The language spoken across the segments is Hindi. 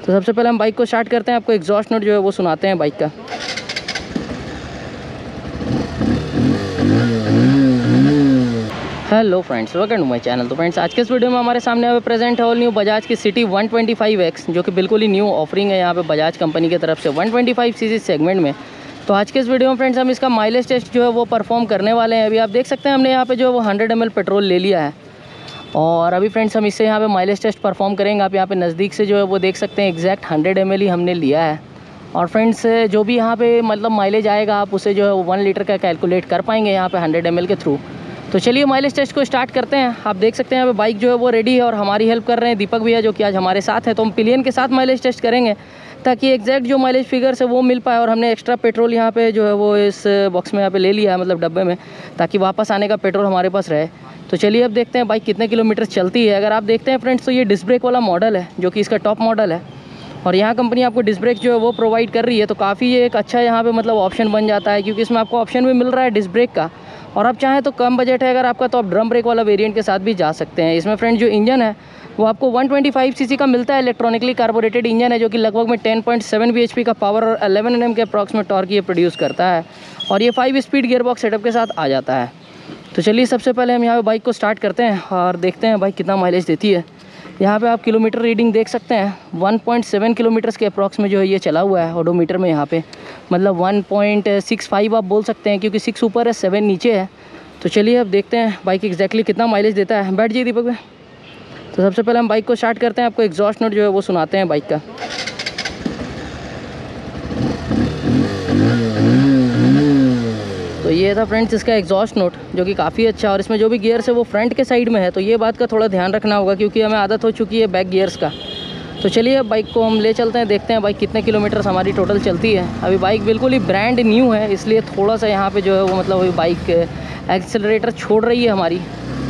तो सबसे पहले हम बाइक को स्टार्ट करते हैं, आपको एग्जॉस्ट नोट जो है वो सुनाते हैं बाइक का। Hello friends, welcome to my channel. तो फ्रेंड्स, आज के इस वीडियो में हमारे सामने यहाँ पे प्रेजेंट है ऑल न्यू बजाज की सिटी 125X, जो कि बिल्कुल ही न्यू ऑफरिंग है यहाँ पे बजाज कंपनी की तरफ से 125 सीसी सेगमेंट में। तो आज के इस वीडियो में फ्रेंड्स हम इसका माइलेज टेस्ट जो है वो परफॉर्म करने वाले हैं। अभी आप देख सकते हैं हमने यहाँ पे जो है वो 100 ml पेट्रोल ले लिया है और अभी फ्रेंड्स हम इससे यहाँ पे माइलेज टेस्ट परफॉर्म करेंगे। आप यहाँ पे नज़दीक से जो है वो देख सकते हैं एग्जैक्ट 100 ml ही हमने लिया है। और फ्रेंड्स जो भी यहाँ पे मतलब माइलेज आएगा आप उसे जो है 1 लीटर का कैलकुलेट कर पाएंगे यहाँ पे 100 ml के थ्रू। तो चलिए माइलेज टेस्ट को स्टार्ट करते हैं। आप देख सकते हैं यहाँ पे बाइक जो है वो रेडी है और हमारी हेल्प कर रहे हैं दीपक भैया, जो कि आज हमारे साथ है। तो हम पिलियन के साथ माइलेज टेस्ट करेंगे ताकि एग्जैक्ट जो माइलेज फिगर्स है वो मिल पाए। और हमने एक्स्ट्रा पेट्रोल यहाँ पे जो है वो इस बॉक्स में यहाँ पे ले लिया है, मतलब डब्बे में, ताकि वापस आने का पेट्रोल हमारे पास रहे। तो चलिए अब देखते हैं बाइक कितने किलोमीटर चलती है। अगर आप देखते हैं फ्रेंड्स तो ये डिस्क ब्रेक वाला मॉडल है, जो कि इसका टॉप मॉडल है और यहाँ कंपनी आपको डिस्क ब्रेक जो है वो प्रोवाइड कर रही है। तो काफ़ी ये एक अच्छा यहाँ पे मतलब ऑप्शन बन जाता है, क्योंकि इसमें आपको ऑप्शन भी मिल रहा है डिस्क ब्रेक का। और आप चाहें तो कम बजट है अगर आपका, तो आप ड्रम ब्रेक वाला वेरिएंट के साथ भी जा सकते हैं। इसमें फ्रेंड्स जो इंजन है वो आपको 125 सीसी का मिलता है। इलेक्ट्रॉनिकली कार्बोरेटेड इंजन है, जो कि लगभग में 10.7 bhp का पावर और 11 Nm के अप्रॉक्सिमेट टॉर्क ये प्रोड्यूस करता है। और ये 5 स्पीड गियरबॉक्स सेटअप के साथ आ जाता है। तो चलिए सबसे पहले हम यहाँ पे बाइक को स्टार्ट करते हैं और देखते हैं बाइक कितना माइलेज देती है। यहाँ पे आप किलोमीटर रीडिंग देख सकते हैं 1.7 किलोमीटर्स के अप्रॉक्स में जो है ये चला हुआ है ओडोमीटर में। यहाँ पे मतलब 1.65 आप बोल सकते हैं, क्योंकि 6 ऊपर है 7 नीचे है। तो चलिए अब देखते हैं बाइक एग्जैक्टली कितना माइलेज देता है। बैठ जाइए दीपक भाई। तो सबसे पहले हम बाइक को स्टार्ट करते हैं, आपको एग्जॉस्ट नोट जो है वो सुनाते हैं बाइक का। तो ये था फ्रेंड्स इसका एग्जॉस्ट नोट, जो कि काफ़ी अच्छा है। और इसमें जो भी गियर्स है वो फ्रंट के साइड में है, तो ये बात का थोड़ा ध्यान रखना होगा, क्योंकि हमें आदत हो चुकी है बैक गियर्स का। तो चलिए अब बाइक को हम ले चलते हैं, देखते हैं बाइक कितने किलोमीटर्स हमारी टोटल चलती है। अभी बाइक बिल्कुल ही ब्रांड न्यू है, इसलिए थोड़ा सा यहाँ पे जो है वो मतलब अभी बाइक एक्सेलरेटर छोड़ रही है हमारी।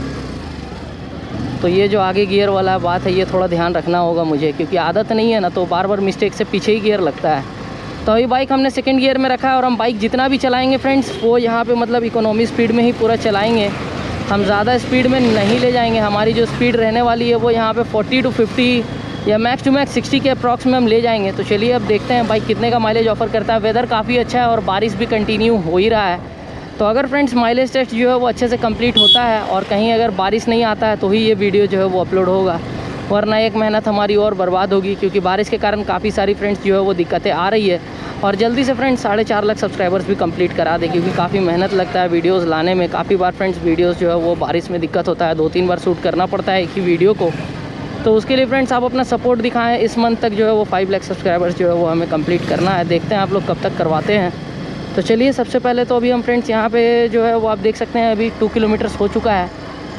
तो ये जो आगे गियर वाला बात है ये थोड़ा ध्यान रखना होगा मुझे, क्योंकि आदत नहीं है ना, तो बार बार मिस्टेक से पीछे ही गियर लगता है। तो अभी बाइक हमने सेकंड गियर में रखा है और हम बाइक जितना भी चलाएंगे फ्रेंड्स वो यहाँ पे मतलब इकोनॉमी स्पीड में ही पूरा चलाएंगे। हम ज़्यादा स्पीड में नहीं ले जाएंगे। हमारी जो स्पीड रहने वाली है वो यहाँ पे 40 to 50 या मैक्स टू मैक्स 60 के अप्रॉक्स में हम ले जाएंगे। तो चलिए अब देखते हैं बाइक कितने का माइलेज ऑफर करता है। वेदर काफ़ी अच्छा है और बारिश भी कंटिन्यू हो ही रहा है। तो अगर फ्रेंड्स माइलेज टेस्ट जो है वो अच्छे से कंप्लीट होता है और कहीं अगर बारिश नहीं आता है तो ही ये वीडियो जो है वो अपलोड होगा, वरना एक मेहनत हमारी और बर्बाद होगी, क्योंकि बारिश के कारण काफ़ी सारी फ्रेंड्स जो है वो दिक्कतें आ रही है। और जल्दी से फ्रेंड्स 4.5 लाख सब्सक्राइबर्स भी कंप्लीट करा दे, क्योंकि काफ़ी मेहनत लगता है वीडियोस लाने में। काफ़ी बार फ्रेंड्स वीडियोस जो है वो बारिश में दिक्कत होता है, 2-3 बार शूट करना पड़ता है एक ही वीडियो को। तो उसके लिए फ्रेंड्स आप अपना सपोर्ट दिखाएं। इस मंथ तक जो है वो 5 लाख सब्सक्राइबर्स जो है वो हमें कंप्लीट करना है। देखते हैं आप लोग कब तक करवाते हैं। तो चलिए सबसे पहले तो अभी हम फ्रेंड्स यहाँ पे जो है वो आप देख सकते हैं अभी 2 किलोमीटर्स हो चुका है।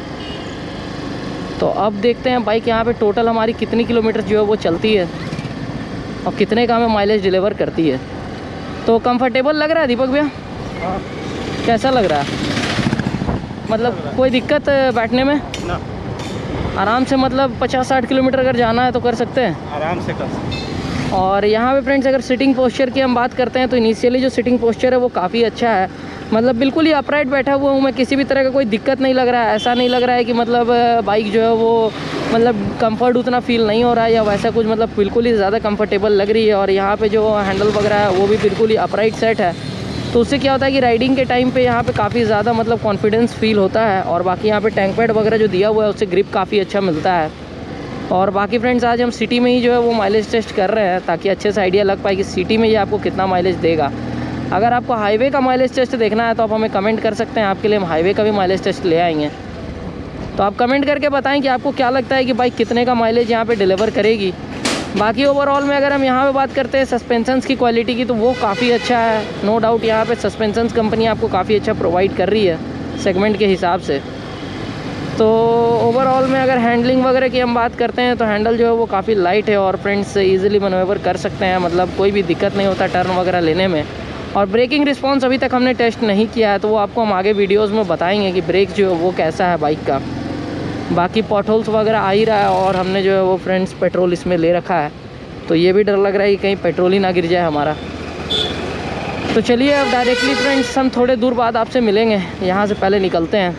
तो अब देखते हैं बाइक यहाँ पे टोटल हमारी कितनी किलोमीटर जो है वो चलती है और कितने का हमें माइलेज डिलीवर करती है। तो कंफर्टेबल लग रहा है दीपक भैया? कैसा लग रहा है? मतलब कोई दिक्कत बैठने में? ना। आराम से मतलब 50-60 किलोमीटर अगर जाना है तो कर सकते हैं, आराम से कर सकते हैं। और यहाँ पे फ्रेंड्स अगर सिटिंग पोस्चर की हम बात करते हैं तो इनिशियली जो सिटिंग पोस्चर है वो काफ़ी अच्छा है। मतलब बिल्कुल ही अपराइट बैठा हुआ हूँ मैं, किसी भी तरह का कोई दिक्कत नहीं लग रहा है। ऐसा नहीं लग रहा है कि मतलब बाइक जो है वो मतलब कंफर्ट उतना फील नहीं हो रहा है या वैसा कुछ, मतलब बिल्कुल ही ज़्यादा कंफर्टेबल लग रही है। और यहाँ पे जो हैंडल वगैरह है वो भी बिल्कुल ही अपराइट सेट है। तो उससे क्या होता है कि राइडिंग के टाइम पे यहाँ पे काफ़ी ज़्यादा मतलब कॉन्फिडेंस फील होता है। और बाकी यहाँ पे टैंक पैड वगैरह जो दिया हुआ है उससे ग्रिप काफ़ी अच्छा मिलता है। और बाकी फ्रेंड्स आज हम सिटी में ही जो है वो माइलेज टेस्ट कर रहे हैं, ताकि अच्छे से आइडिया लग पाए कि सिटी में ये आपको कितना माइलेज देगा। अगर आपको हाईवे का माइलेज टेस्ट देखना है तो आप हमें कमेंट कर सकते हैं, आपके लिए हम हाईवे का भी माइलेज टेस्ट ले आएंगे। तो आप कमेंट करके बताएं कि आपको क्या लगता है कि बाइक कितने का माइलेज यहाँ पे डिलीवर करेगी। बाकी ओवरऑल में अगर हम यहाँ पे बात करते हैं सस्पेंशंस की क्वालिटी की, तो वो काफ़ी अच्छा है। नो डाउट यहाँ पे सस्पेंशंस कंपनी आपको काफ़ी अच्छा प्रोवाइड कर रही है सेगमेंट के हिसाब से। तो ओवरऑल में अगर हैंडलिंग वगैरह की हम बात करते हैं तो हैंडल जो है वो काफ़ी लाइट है और फ्रेंड्स ईजिली मनोवर कर सकते हैं, मतलब कोई भी दिक्कत नहीं होता टर्न वगैरह लेने में। और ब्रेकिंग रिस्पॉन्स अभी तक हमने टेस्ट नहीं किया है, तो वो आपको हम आगे वीडियोज़ में बताएंगे कि ब्रेक जो है वो कैसा है बाइक का। बाकी पॉटहोल्स वगैरह आ ही रहा है और हमने जो है वो फ्रेंड्स पेट्रोल इसमें ले रखा है, तो ये भी डर लग रहा है कि कहीं पेट्रोल ही ना गिर जाए हमारा। तो चलिए अब डायरेक्टली फ्रेंड्स हम थोड़े दूर बाद आपसे मिलेंगे, यहाँ से पहले निकलते हैं।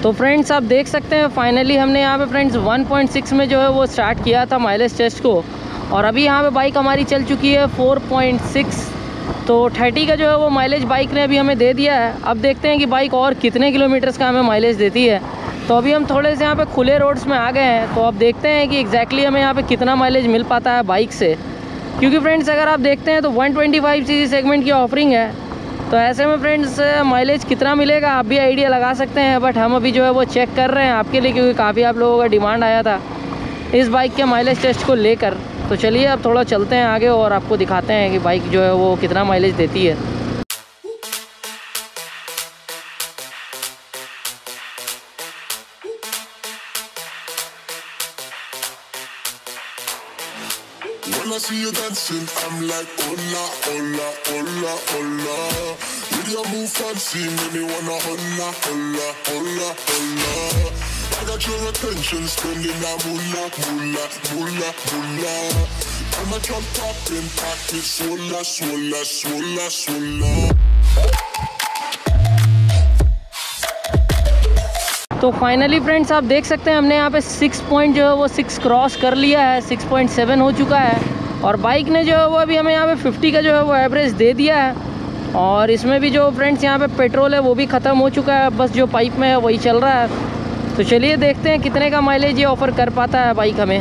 तो फ्रेंड्स आप देख सकते हैं फाइनली हमने यहाँ पे फ्रेंड्स 1.6 में जो है वो स्टार्ट किया था माइलेज टेस्ट को, और अभी यहाँ पे बाइक हमारी चल चुकी है 4.6। तो 30 का जो है वो माइलेज बाइक ने अभी हमें दे दिया है। अब देखते हैं कि बाइक और कितने किलोमीटर्स का हमें माइलेज देती है। तो अभी हम थोड़े से यहाँ पे खुले रोड्स में आ गए हैं, तो अब देखते हैं कि एग्जैक्टली हमें यहाँ पे कितना माइलेज मिल पाता है बाइक से। क्योंकि फ्रेंड्स अगर आप देखते हैं तो 125 सीसी सेगमेंट की ऑफरिंग है, तो ऐसे में फ्रेंड्स माइलेज कितना मिलेगा आप भी आइडिया लगा सकते हैं। बट हम अभी जो है वो चेक कर रहे हैं आपके लिए, क्योंकि काफ़ी आप लोगों का डिमांड आया था इस बाइक के माइलेज टेस्ट को लेकर। तो चलिए अब थोड़ा चलते हैं आगे और आपको दिखाते हैं कि बाइक जो है वो कितना माइलेज देती है। When I see you dancing, I'm like, hola, hola, hola, hola. With your move fancy, make me wanna hola, hola, hola, hola. I got your attention, spending that moolah, moolah, moolah, moolah. I'm a drop poppin', pocket, swola, swola, swola, swola. तो फाइनली फ्रेंड्स आप देख सकते हैं हमने यहाँ पे 6 पॉइंट जो है वो 6 क्रॉस कर लिया है, 6.7 हो चुका है। और बाइक ने जो है वो अभी हमें यहाँ पे 50 का जो है वो एवरेज दे दिया है। और इसमें भी जो फ्रेंड्स यहाँ पे पेट्रोल है वो भी ख़त्म हो चुका है, बस जो पाइप में है वही चल रहा है। तो चलिए देखते हैं कितने का माइलेज ये ऑफ़र कर पाता है बाइक हमें।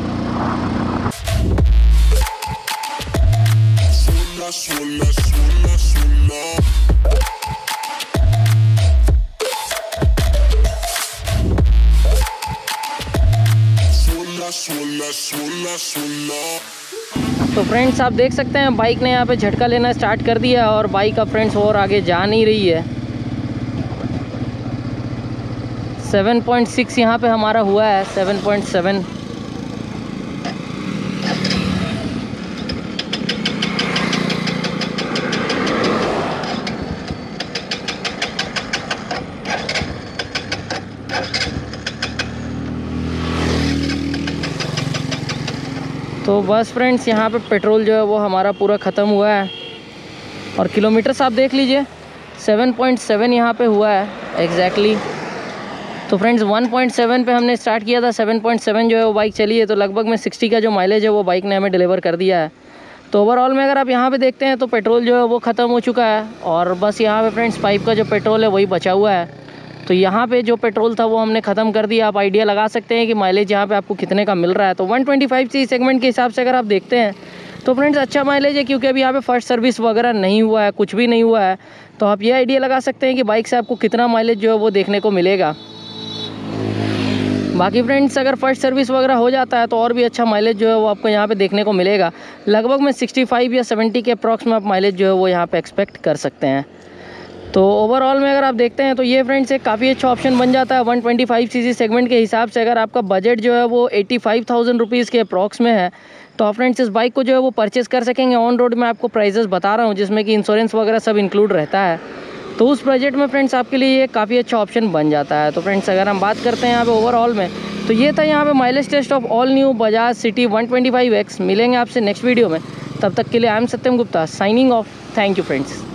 तो फ्रेंड्स आप देख सकते हैं बाइक ने यहाँ पे झटका लेना स्टार्ट कर दिया, और बाइक अब फ्रेंड्स और आगे जा नहीं रही है। 7.6 यहाँ पे हमारा हुआ है, 7.7। तो बस फ्रेंड्स यहाँ पे पेट्रोल जो है वो हमारा पूरा ख़त्म हुआ है, और किलोमीटर्स आप देख लीजिए 7.7 यहाँ पे हुआ है एग्जैक्टली। तो फ्रेंड्स 1.7 पे हमने स्टार्ट किया था, 7.7 जो है वो बाइक चली है, तो लगभग में 60 का जो माइलेज है वो बाइक ने हमें डिलीवर कर दिया है। तो ओवरऑल में अगर आप यहाँ पे देखते हैं तो पेट्रोल जो है वो ख़त्म हो चुका है, और बस यहाँ पे फ्रेंड्स पाइप का जो पेट्रोल है वही बचा हुआ है। तो यहाँ पे जो पेट्रोल था वो हमने ख़त्म कर दिया। आप आइडिया लगा सकते हैं कि माइलेज यहाँ पे आपको कितने का मिल रहा है। तो 125 सीसी सेगमेंट के हिसाब से अगर आप देखते हैं तो फ्रेंड्स अच्छा माइलेज है, क्योंकि अभी यहाँ पे फर्स्ट सर्विस वगैरह नहीं हुआ है, कुछ भी नहीं हुआ है। तो आप ये आइडिया लगा सकते हैं कि बाइक से आपको कितना माइलेज जो है वो देखने को मिलेगा। बाकी फ्रेंड्स अगर फर्स्ट सर्विस वगैरह हो जाता है तो और भी अच्छा माइलेज जो है वो आपको यहाँ पे देखने को मिलेगा। लगभग में 65 या 70 के अप्रॉक्स में आप माइलेज जो है वो यहाँ पे एक्सपेक्ट कर सकते हैं। तो ओवरऑल में अगर आप देखते हैं तो ये फ्रेंड्स एक काफ़ी अच्छा ऑप्शन बन जाता है 125 सीसी सेगमेंट के हिसाब से। अगर आपका बजट जो है वो 85,000 रुपीज़ के अप्रॉक्स में है तो आप फ्रेंड्स इस बाइक को जो है वो परचेज़ कर सकेंगे। ऑन रोड में आपको प्राइजेस बता रहा हूँ, जिसमें कि इंश्योरेंस वगैरह सब इंक्लूड रहता है। तो उस बजट में फ्रेंड्स आपके लिए ये काफ़ी अच्छा ऑप्शन बन जाता है। तो फ्रेंड्स अगर हम बात करते हैं यहाँ पे ओवरऑल में, तो ये था यहाँ पे mileage test of all new Bajaj CT 125X। मिलेंगे आपसे नेक्स्ट वीडियो में, तब तक के लिए I am Satyam Gupta signing off. Thank you friends.